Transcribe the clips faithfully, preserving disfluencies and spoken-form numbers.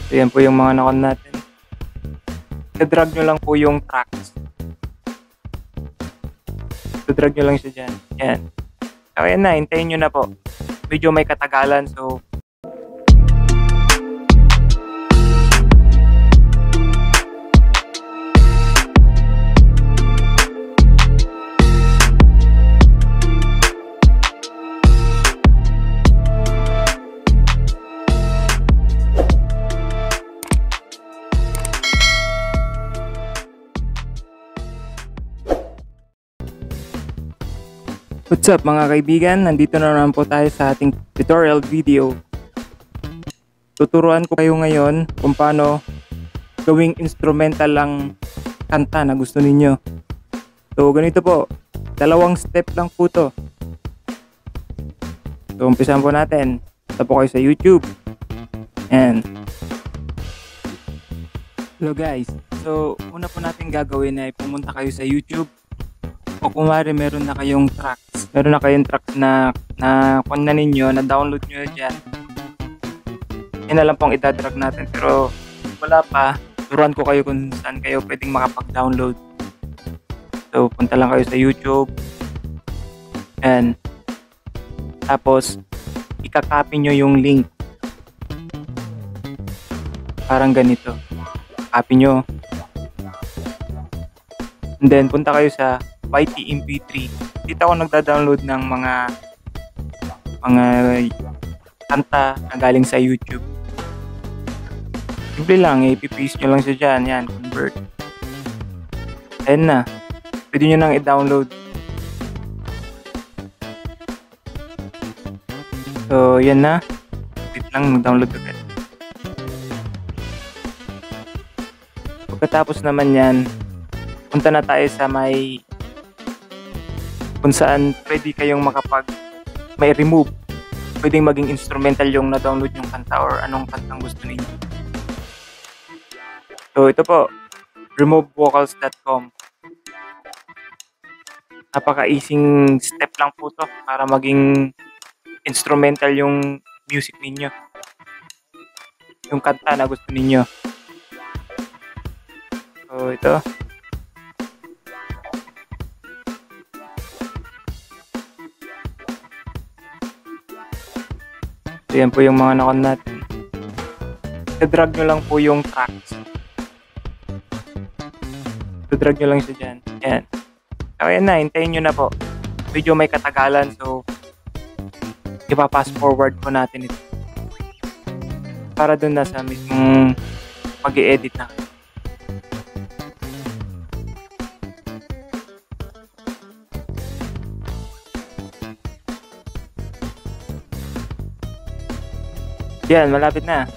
So, yan po yung mga nakon natin. I-drag nyo lang po yung tracks. I-drag nyo lang siya dyan. Yan. So, yan na. Hintayin nyo na po. Medyo may katagalan. So, what's up mga kaibigan? Nandito na naman po tayo sa ating tutorial video. Tuturuan ko kayo ngayon kung paano gawing instrumental lang kanta na gusto ninyo. So ganito po, dalawang step lang po to. So umpisan po natin. Punta po kayo sa YouTube. And hello guys. So una po natin gagawin ay pumunta kayo sa YouTube. O kung mari meron na kayong tracks, meron na kayong tracks na na kung na ninyo, na download nyo dyan, yun na lang pong itadrag natin. Pero wala pa, turuan ko kayo kung saan kayo pwedeng makapag-download. So punta lang kayo sa YouTube, and tapos ikakopy nyo yung link, parang ganito, copy nyo, and then punta kayo sa Y T M P three. Dito ako nagda-download ng mga mga kanta na galing sa YouTube. Simple lang, i-paste nyo lang siya dyan. Yan, convert. Ayan na. Pwede nyo nang i-download. So, yan na. Wait lang, mag-download agad. Pagkatapos naman yan, punta na tayo sa may kung saan pwede kayong makapag may remove, pwedeng maging instrumental yung na-download yung kanta or anong kantang gusto niyo. So ito po, remove vocals dot com. Napaka-easing step lang po to para maging instrumental yung music ninyo, yung kanta na gusto ninyo. So ito, yan po yung mga nakon natin. I-drag nyo lang po yung tracks. I-drag nyo lang siya dyan. Yan. So yan na, hintayin nyo na po. Medyo may katagalan, so ipa-pass forward po natin ito. Para dun na sa mismong pag-i-edit na. Yan, malapit na.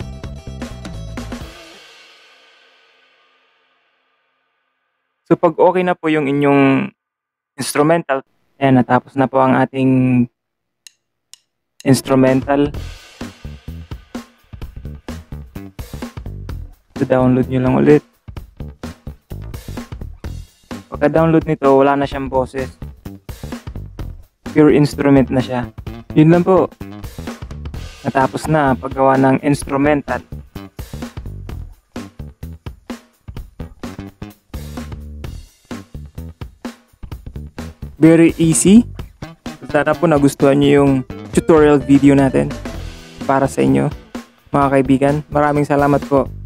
So pag okay na po yung inyong instrumental, yan, natapos na po ang ating instrumental. So download nyo lang ulit. Pagka-download nito, wala na siyang boses. Pure instrument na siya. Yun lang po. Natapos na paggawa ng instrumental. Very easy. Sana po nagustuhan niyo yung tutorial video natin para sa inyo, mga kaibigan. Maraming salamat po.